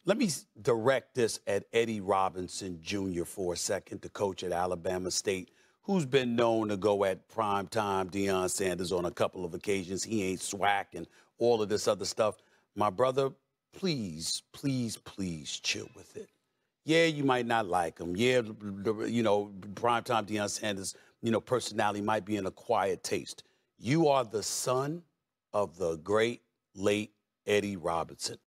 Let me direct this at Eddie Robinson Jr. for a second, the coach at Alabama State, who's been known to go at primetime Deion Sanders on a couple of occasions. He ain't SWAC and all of this other stuff. My brother, please, please, please chill with it. Yeah, you might not like him. Yeah, primetime Deion Sanders, personality might be an acquired taste. You are the son of the great, late Eddie Robinson.